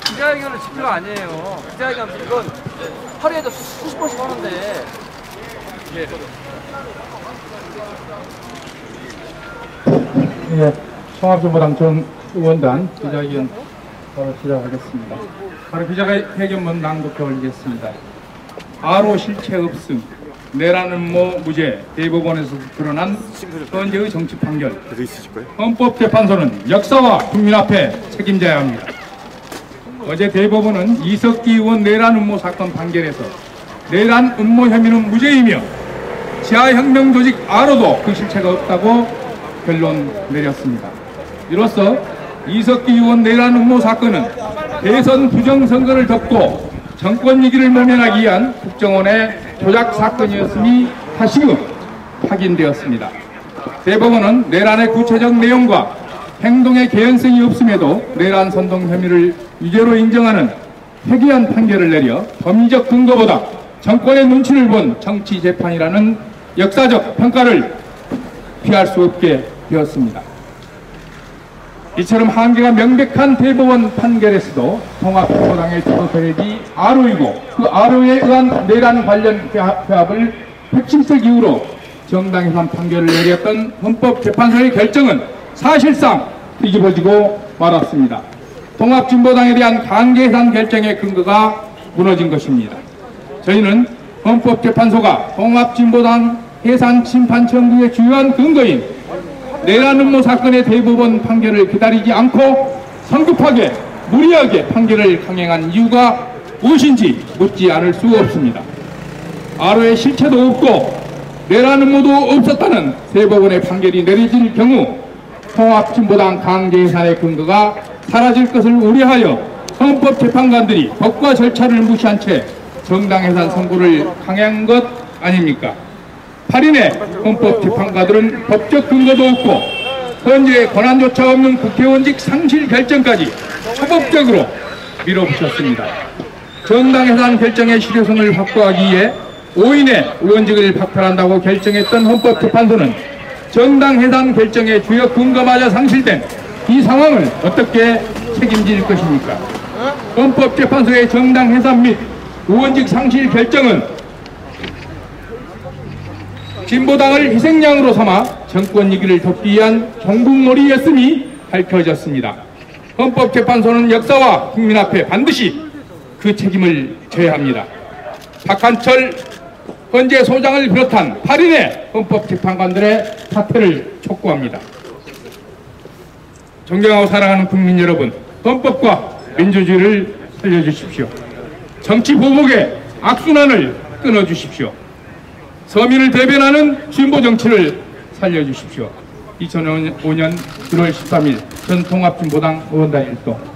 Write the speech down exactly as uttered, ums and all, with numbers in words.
기자회견은 지표가 아니에요. 기자회견 이건 하루에도 수, 수십 번씩 하는데. 예. 예, 통합진보당 전 의원단 기자회견 바로 시작하겠습니다. 바로 기자회견문 낭독해 올리겠습니다. 아로 실체 없음, 내란 음모 무죄, 대법원에서 드러난 현재의 정치 판결. 헌법재판소는 역사와 국민 앞에 책임져야 합니다. 어제 대법원은 이석기 의원 내란 음모 사건 판결에서 내란 음모 혐의는 무죄이며 지하혁명 조직 아로도 그 실체가 없다고 결론 내렸습니다. 이로써 이석기 의원 내란 음모 사건은 대선 부정선거를 덮고 정권 위기를 모면하기 위한 국정원의 조작 사건이었음이 다시금 확인되었습니다. 대법원은 내란의 구체적 내용과 행동의 개연성이 없음에도 내란 선동 혐의를 유죄로 인정하는 회개한 판결을 내려 법리적 근거보다 정권의 눈치를 본 정치 재판이라는 역사적 평가를 피할 수 없게 되었습니다. 이처럼 한계가 명백한 대법원 판결에서도 통합진보당의 주도 세력이 아로이고 그 아로에 의한 내란 관련 회합을 핵심적 이유로 정당해산 판결을 내렸던 헌법재판소의 결정은 사실상 뒤집어지고 말았습니다. 통합진보당에 대한 강제해산 결정의 근거가 무너진 것입니다. 저희는 헌법재판소가 통합진보당 해산 심판 청구의 주요한 근거인 내란 음모 사건의 대법원 판결을 기다리지 않고 성급하게 무리하게 판결을 강행한 이유가 무엇인지 묻지 않을 수 없습니다. 아로의 실체도 없고 내란 음모도 없었다는 대법원의 판결이 내려질 경우 통합진보당 강제해산의 근거가 사라질 것을 우려하여 헌법재판관들이 법과 절차를 무시한 채 정당해산 선고를 강행한 것 아닙니까? 팔 인의 헌법재판관들은 법적 근거도 없고 현재 권한조차 없는 국회의원직 상실 결정까지 초법적으로 밀어붙였습니다. 정당해산 결정의 실효성을 확보하기 위해 오 인의 의원직을 박탈한다고 결정했던 헌법재판소는 정당해산 결정의 주요 근거마저 상실된 이 상황을 어떻게 책임질 것입니까? 헌법재판소의 정당해산 및 의원직 상실 결정은 진보당을 희생양으로 삼아 정권 위기를 덮기 위한 종북놀이였음이 밝혀졌습니다. 헌법재판소는 역사와 국민 앞에 반드시 그 책임을 져야 합니다. 박한철 헌재 소장을 비롯한 팔 인의 헌법재판관들의 사퇴를 촉구합니다. 존경하고 사랑하는 국민 여러분, 헌법과 민주주의를 살려주십시오. 정치 보복의 악순환을 끊어주십시오. 서민을 대변하는 진보 정치를 살려주십시오. 이천오 년 일월 십삼일 전 통합진보당 의원단 일동